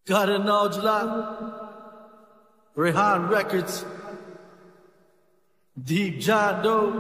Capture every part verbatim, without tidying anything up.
Karan Aujla, Rehan Records, Deep John Doe.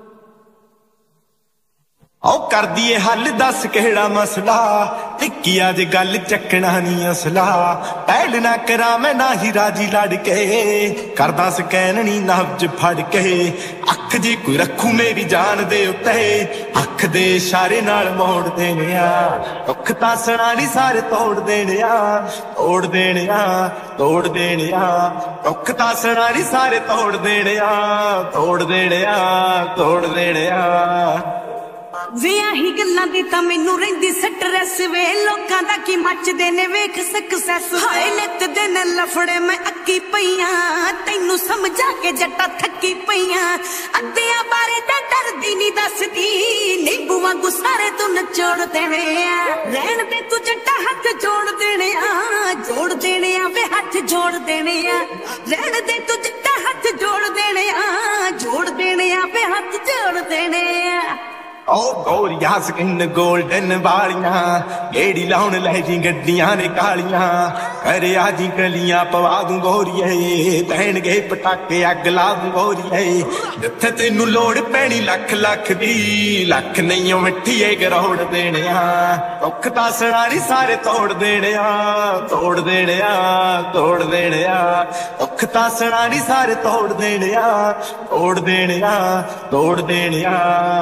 औ कर दिए हल दस केड़ा मसला टिक्की अज गल चकना नहीं असला पैल ना करा मैं ना ही राजी लड़ के करदा सकैननी नब्ज फड़ के अख जी कोई रखू मेरी जान दे उत्ते अख दे इशारे नाल मोड़ देने आ दुख तां सना नहीं सारे तोड़ देने आ तोड़ देने आ तोड़ देने आ दुख तां सना नहीं सारे तोड़ देने आ तोड़ देने आ तोड़ देने आ वे आही गल्लां दी तां मैनू रहिंदी स्ट्रेस वे लोकां दा की मचदे ने वेख सक्सेस हाय नित दिन लफड़े मैं अक्की पईयां तैनू समझा के जट्टा थक्की पईयां अद्धियां बारे तां डरदी नहीं दसदी नींबू वांगू सारे तू नचोड़ देने आ रहन दे तू जट्टा हाथ जोड़ देने आ जोड़ देने आ वे हाथ जोड़ देने आ रहन दे तू जट्टा हाथ जोड़ देने आ जोड़ देने आ वे हाथ जोड़ देने आ ओ गोरिया स्किन गोल्डन वालियां गेड़ी लाउन लै जी गड्डियां ने कालियां करे आजी गलियां पवा दूं गोरिए पैण गए पटाके अग ला दूं गोरिए जिथे तेनू लोड़ पैनी लख लख दी लख नहीं मिठीए गरोड़ देने आ दुख तां सनारी सारे तोड़ देने आ तोड़ देने आ तोड़ देने आ दुख तां सनारी सारे तोड़ देने आ तोड़ देने आ तोड़ देने आ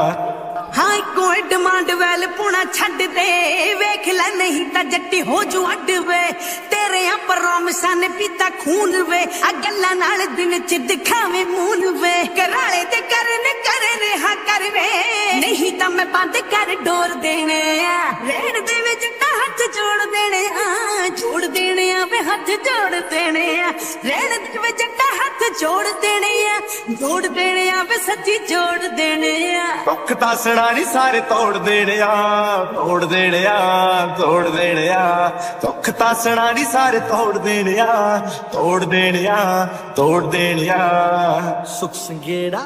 हाय कोई डिमांड वैल पुना छड़ दे वेख ले नहीं ता जट्टी हो जू अड वे तेरे पर रोमसा ने पीता खून वे आ गल्ला नाल दिन च दिखावे मून वे कराले ते करने करे रेहा कर वे नहीं ता मैं बंद कर डोर देने आ रहन दे वे जट्टा हाथ जोड़ देने आ जोड़ देने आ वे हाथ जोड़ देने आ रहन दे वे जट्टा हाथ जोड़ देने आ जोड़ देने आ वे सच्ची जोड़ देने आ दुख तां सनारी सारे तोड़ देने आ तोड़ देने आ तोड़ देने आ दुख तां सनारी सारे तोड़ देने आ तोड़ देने आ तोड़ देने आ Suc Sangueira.